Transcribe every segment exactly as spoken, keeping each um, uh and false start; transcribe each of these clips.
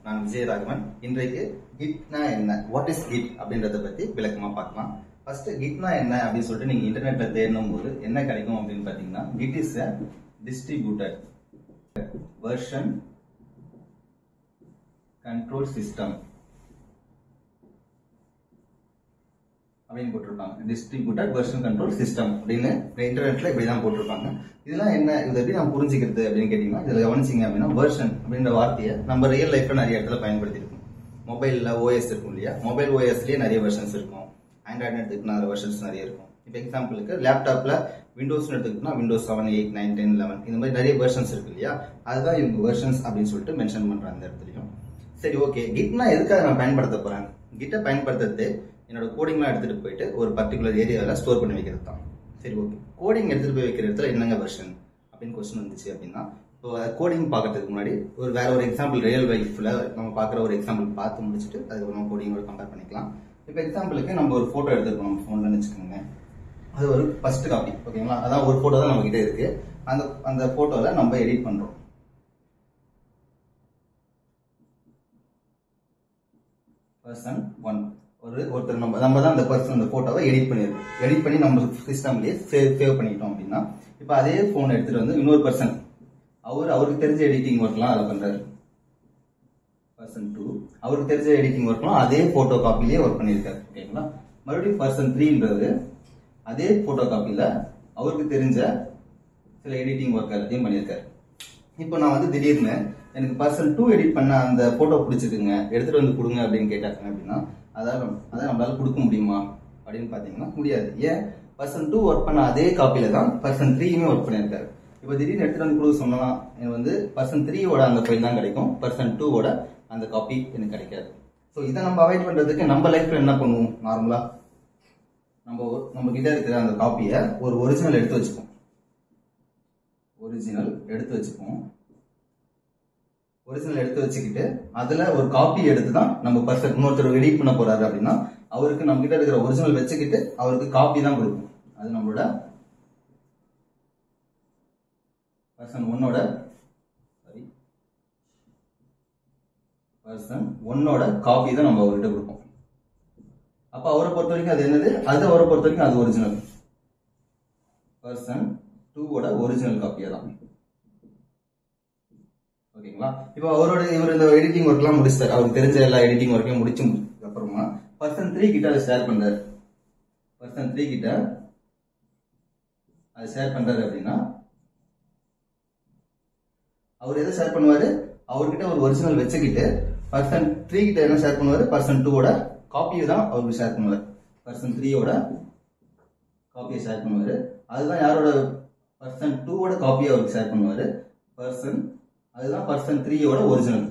நான் விஜயராகவன். இன்றைக்கு கிட்னா என்ன, வாட் இஸ் கிட் அப்படின்றத பத்தி விளக்கமா பார்க்கலாம். ஃபர்ஸ்ட் கிட்னா என்ன அப்படின்னு சொல்லிட்டு நீங்க இன்டர்நெட்ல தேடணும் போது என்ன கிடைக்கும் அப்படின்னு பாத்தீங்கன்னா, Git is a distributed version control system அப்படின்னு போட்டிருப்பாங்க. டிஸ்ட்ரிபியூட்டட் வெர்ஷன் கண்ட்ரோல் சிஸ்டம் அப்படின்னு இன்டர்நெட்ல இப்படிதான் போட்டிருப்பாங்க. இதெல்லாம் என்ன, இதை எப்படி நான் புரிஞ்சுக்கிறது அப்படின்னு கேட்டீங்கன்னா, இதுல கவனிச்சிங்க அப்படின்னா, வெர்ஷன் அப்படின்ற வார்த்தையை நம்ம ரியல் லைஃப்ல நிறைய இடத்துல பயன்படுத்தி இருக்கோம். மொபைல்ல ஓஎஸ் இருக்கும் இல்லையா, மொபைல் ஓஎஸ்லயே நிறைய வெர்ஷன்ஸ் இருக்கும். ஆண்ட்ராய்டு எடுத்துக்கிட்டா அதில் வெர்ஷன்ஸ் நிறைய இருக்கும். இப்போ எக்ஸாம்பிளுக்கு லேப்டாப்ல விண்டோஸ் எடுத்துக்கிட்டோம்னா Windows seven eight nine ten eleven இந்த மாதிரி நிறைய வெர்ஷன்ஸ் இருக்கு இல்லையா, அதுதான் இவங்க வெர்ஷன்ஸ் அப்படின்னு சொல்லிட்டு மென்ஷன் பண்றாங்க அந்த இடத்துலயும். சரி, ஓகே, கிட்னா எதுக்காக நான் பயன்படுத்த போறேன்? கிட்ட பயன்படுத்துறது என்னோட கோடிங்லாம் எடுத்துட்டு போயிட்டு ஒரு பர்டிகுலர் ஏரியாவில் ஸ்டோர் பண்ணி வைக்கிறது தான். சரி, ஓகே, கோடிங் எடுத்துட்டு போய் வைக்கிற இடத்துல என்னங்க வெர்ஷன் அப்படின்னு கொஸ்டின் வந்துச்சு அப்படின்னா, இப்போ கோடிங் பார்க்கறதுக்கு முன்னாடி ஒரு வேற ஒரு எக்ஸாம்பிள் ரியல் லைஃப்ல நம்ம பார்க்குற ஒரு எக்ஸாம்பிள் பார்த்து முடிச்சுட்டு அதுக்கப்புறம் கோடிங்கோட கம்பேர் பண்ணிக்கலாம். இப்போ எக்ஸாம்பிளுக்கு நம்ம ஒரு போட்டோ எடுத்துருக்கோம் நம்ம ஃபோன்ல வச்சுக்கோங்க. அது ஒரு ஃபர்ஸ்ட் காப்பி, ஓகேங்களா? அதான் ஒரு போட்டோ தான் நம்ம கிட்ட இருக்கு. அந்த அந்த போட்டோல நம்ம எடிட் பண்றோம். பர்சன் ஒன் ஒரு ஒருத்தர் நம்ம நம்ம தான் அந்த பர்சன் அந்த போட்டோவை எடிட் பண்ணிருக்கோம். எடிட் பண்ணி நம்ம சிஸ்டம்லயே சேவ் சேவ் பண்ணிட்டோம் அப்படின்னா, இப்போ அதே போன் எடுத்துட்டு வந்து இன்னொரு பர்சன் அவர் அவருக்கு தெரிஞ்ச எடிட்டிங் ஒர்க்லாம் அதில் பண்றாரு. பர்சன் டூ அவருக்கு தெரிஞ்ச எடிட்டிங் ஒர்க்லாம் அதே போட்டோ காப்பிலேயே ஒர்க் பண்ணியிருக்காரு, ஓகேங்களா? மறுபடியும் பர்சன் த்ரீன்றது அதே போட்டோ காப்பியில அவருக்கு தெரிஞ்ச சில எடிட்டிங் ஒர்க் எல்லாத்தையும் பண்ணியிருக்காரு. இப்போ நான் வந்து திடீர்னு எனக்கு பர்சன் டூ எடிட் பண்ண அந்த போட்டோ பிடிச்சிருக்குங்க, எடுத்துட்டு வந்து கொடுங்க அப்படின்னு கேட்டாங்க அப்படின்னா, அதான் அதை நம்மளால கொடுக்க முடியுமா அப்படின்னு பாத்தீங்கன்னா முடியாது. ஏன்? பர்சன் டூ ஒர்க் பண்ண அதே காப்பியில தான் பர்சன் த்ரீயுமே ஒர்க் பண்ணியிருக்காரு. இப்போ திடீர்னு எடுத்துட்டு வந்து கொடுக்க சொன்னா எனக்கு வந்து பர்சன் த்ரீயோட அந்த ஃபைல் தான் கிடைக்கும், பர்சன் டூவோட அந்த காப்பி எனக்கு கிடைக்காது. ஸோ இதை நம்ம அவாய்ட் பண்றதுக்கு நம்ம லைஃப்ல என்ன பண்ணுவோம்? நார்மலா நம்ம நம்ம கிட்ட இருக்கிற அந்த காப்பியை ஒரு ஒரிஜினல் எடுத்து வச்சுப்போம். ஒரிஜினல் எடுத்து வச்சுப்போம் ஒரிஜினல் எடுத்து வச்சுக்கிட்டு அதுல ஒரு காப்பி எடுத்து தான் நம்ம பர்சன் இன்னொருத்தர் எடிட் பண்ண போறாரு அப்படின்னா அவருக்கு நம்ம கிட்ட இருக்கிற ஒரிஜினல் வச்சுக்கிட்டு அவருக்கு காப்பி தான் கொடுக்கும். அது நம்மளோட பர்சன் ஒன்னோட சாரி பர்சன் ஒன்னோட காப்பி தான் நம்ம அவர்கிட்ட கொடுப்போம். அப்ப அவரை பொறுத்த வரைக்கும் அது என்னது? அது அவரை பொறுத்த வரைக்கும் அது ஒரிஜினல். பர்சன் டூவோட ஒரிஜினல் காப்பியா தான், ஓகேங்களா? இப்போ அவரோட இவர் இந்த எடிட்டிங் ஒர்க் எல்லாம் முடிச்சாரு, அவருக்கு தெரிஞ்ச எல்லா எடிட்டிங் ஒர்க்கையும் முடிச்சு அப்புறமா பர்சன் த்ரீ கிட்ட அதை ஷேர் பண்றாரு. பர்சன் த்ரீ கிட்ட அதை ஷேர் பண்றாரு அப்படின்னா அவர் எதை ஷேர் பண்ணுவாரு? அவர்கிட்ட ஒரு ஒரிஜினல் வச்சுக்கிட்டு பர்சன் த்ரீ கிட்ட என்ன ஷேர் பண்ணுவாரு? பர்சன் டூவோட காப்பியை தான் அவருக்கு ஷேர் பண்ணுவாரு. பர்சன் த்ரீயோட காப்பியை ஷேர் பண்ணுவாரு. அதுதான் யாரோட? பர்சன் டூவோட காப்பியை அவருக்கு ஷேர் பண்ணுவாரு. பர்சன் அதுதான் பர்சன் த்ரீயோட ஒரிஜினல்.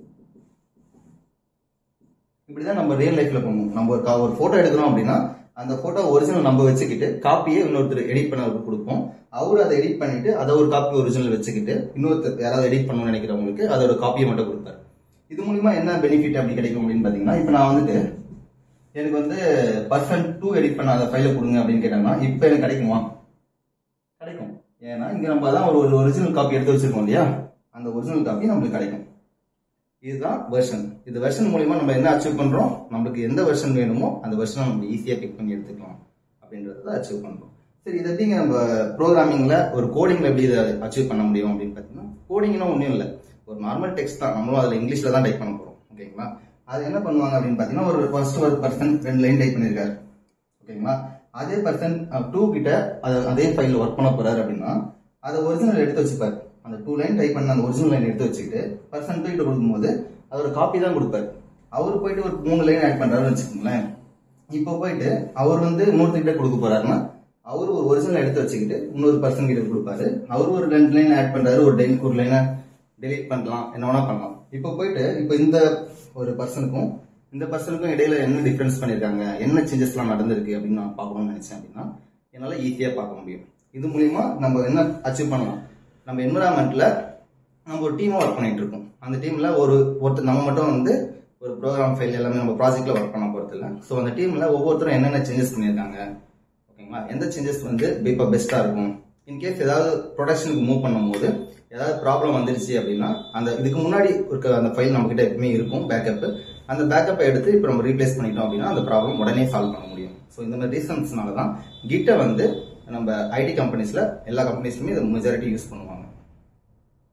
இப்படிதான் நம்ம ரியல் லைஃப்ல பண்ணுவோம். நம்ம ஒரு ஒரு போட்டோ எடுக்கிறோம் அப்படின்னா அந்த போட்டோ ஒரிஜினல் நம்ம வச்சுக்கிட்டு காப்பியை இன்னொருத்தர் எடிட் பண்ண கொடுப்போம். அவரு அதை எடிட் பண்ணிட்டு அதை ஒரு காப்பி ஒரிஜினல் வச்சுக்கிட்டு இன்னொருத்தர் யாராவது எடிட் பண்ணணும்னு நினைக்கிறவங்களுக்கு அதோட காப்பியை மட்டும் கொடுப்பாரு. இது மூலியமா என்ன பெனிஃபிட் அப்படி கிடைக்கும் அப்படின்னு பாத்தீங்கன்னா, இப்ப நான் வந்துட்டு எனக்கு வந்து பர்சன் டூ எடிட் பண்ண அந்த ஃபைலை கொடுங்க அப்படின்னு கேட்டாங்கன்னா இப்ப எனக்கு கிடைக்குமா? கிடைக்கும். ஏன்னா இங்க நம்ம தான் ஒரு ஒரிஜினல் காப்பி எடுத்து வச்சிருக்கோம் இல்லையா, அந்த ஒரிஜினல் காப்பி நம்மளுக்கு கிடைக்கும். இதுதான் வெர்ஷன். இந்த வெர்ஷன் மூலமா நம்ம என்ன அச்சீவ் பண்றோம்? நம்மளுக்கு எந்த வெர்ஷன் வேணுமோ அந்த வெர்ஷனை நம்ம ஈஸியா பிக் பண்ணி எடுத்துக்கலாம் அப்படின்றத அச்சீவ் பண்றோம். சரி, இதை எப்படிங்க நம்ம ப்ரோக்ராமிங்ல ஒரு கோடிங்ல எப்படி இதை அச்சீவ் பண்ண முடியும் அப்படின்னு பாத்தீங்கன்னா, கோடிங்னா ஒன்றும் இல்லை, ஒரு நார்மல் டெக்ஸ்ட் தான். நம்மளும் அதுல இங்கிலீஷ்ல தான் டைப் பண்ண போறோம், ஓகேங்களா? அது என்ன பண்ணுவாங்க அப்படின்னு பாத்தீங்கன்னா, ஒரு ஃபர்ஸ்ட் ஒரு பர்சன் ரெண்டு லைன் டைப் பண்ணிருக்காரு, ஓகேங்களா? அதே பர்சன் டூ கிட்ட அதே ஃபைல் ஒர்க் பண்ண போறாரு அப்படின்னா அதை ஒரிஜினல் எடுத்து வச்சுப்பாரு. அந்த டூ லைன் டைப் பண்ண அந்த ஒரிஜினல் லைன் எடுத்து வச்சுக்கிட்டு பர்சன் டூ கிட்ட கொடுக்கும்போது அதோட காப்பி தான் கொடுப்பாரு. அவரு போயிட்டு ஒரு மூணு லைன் ஆட் பண்றாருன்னு வச்சுக்கோங்களேன். இப்போ போயிட்டு அவர் வந்து இன்னொருத்தர்கிட்ட கொடுக்க போறாருன்னா அவரு ஒரு ஒரிஜினல் எடுத்து வச்சுக்கிட்டு இன்னொரு பர்சன் கிட்ட கொடுப்பாரு. அவரு ஒரு ரெண்டு லைன் ஆட் பண்றாரு, ஒரு லைன் ஒரு லைனை டெலீட் பண்ணலாம், என்ன வேணா பண்ணலாம். இப்போ போயிட்டு இப்போ இந்த ஒரு பர்சனுக்கும் இந்த பர்சனுக்கும் இடையில என்ன டிஃபரன்ஸ் பண்ணிருக்காங்க, என்ன சேஞ்சஸ் எல்லாம் நடந்திருக்கு அப்படின்னு நான் பார்க்கணும்னு நினைச்சேன் அப்படின்னா என்னால ஈஸியா பார்க்க முடியும். இது மூலியமா நம்ம என்ன அச்சீவ் பண்ணலாம்? நம்ம என்விரான்மெண்ட்ல நம்ம ஒரு டீமா ஒர்க் பண்ணிட்டு இருக்கோம். அந்த டீம்ல ஒரு ஒருத்தர் நம்ம மட்டும் வந்து ஒரு ப்ரோக்ராம் ஃபைல் எல்லாமே நம்ம ப்ராஜெக்ட்ல ஒர்க் பண்ண போறது இல்லை. ஸோ அந்த டீம்ல ஒவ்வொருத்தரும் என்னென்ன சேஞ்சஸ் பண்ணியிருக்காங்க, ஓகேங்களா? எந்த சேஞ்சஸ் வந்து இப்போ பெஸ்டா இருக்கும், இன்கேஸ் ஏதாவது ப்ரொடக்ஷனுக்கு மூவ் பண்ணும் போது ஏதாவது ப்ராப்ளம் வந்துருச்சு அப்படின்னா அந்த இதுக்கு முன்னாடி இருக்க அந்த ஃபைல் நம்ம கிட்ட எப்பவுமே இருக்கும் பேக்கப். அந்த பேக்கப்பை எடுத்து இப்போ நம்ம ரீப்ளேஸ் பண்ணிட்டோம் அப்படின்னா அந்த ப்ராப்ளம் உடனே சால்வ் பண்ண முடியும். ஸோ இந்த மாதிரி ரீசன்ஸ்னால தான் கிட்டை வந்து நம்ம ஐடி கம்பெனிஸ்ல எல்லா கம்பெனிஸ்லுமே மெஜாரிட்டி யூஸ் பண்ணுவாங்க.